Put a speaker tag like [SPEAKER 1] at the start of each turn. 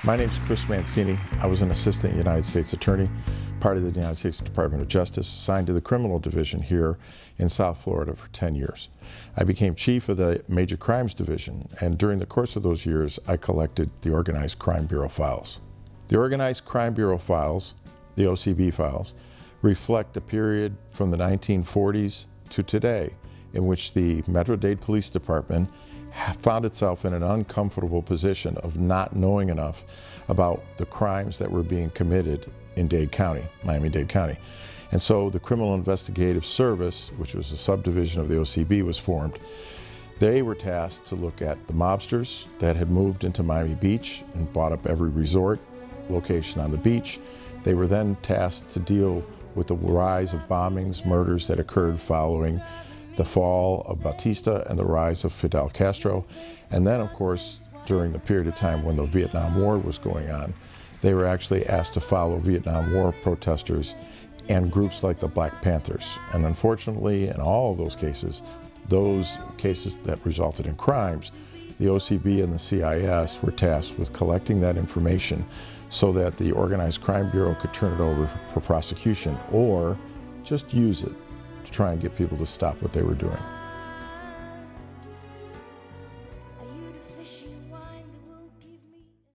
[SPEAKER 1] My name is Chris Mancini. I was an assistant United States attorney, part of the United States Department of Justice, assigned to the criminal division here in South Florida for 10 years. I became chief of the Major Crimes Division, and during the course of those years, I collected the Organized Crime Bureau files. The Organized Crime Bureau files, the O.C.B. files, reflect a period from the 1940s to today in which the Metro-Dade Police Department found itself in an uncomfortable position of not knowing enough about the crimes that were being committed in Dade County, Miami-Dade County. And so the Criminal Investigative Service, which was a subdivision of the O.C.B., was formed. They were tasked to look at the mobsters that had moved into Miami Beach and bought up every resort location on the beach. They were then tasked to deal with the rise of bombings, murders that occurred following the fall of Batista and the rise of Fidel Castro. And then, of course, during the period of time when the Vietnam War was going on, they were actually asked to follow Vietnam War protesters and groups like the Black Panthers. And unfortunately, in all of those cases that resulted in crimes, the O.C.B. and the CIS were tasked with collecting that information so that the Organized Crime Bureau could turn it over for prosecution or just use it to try and get people to stop what they were doing.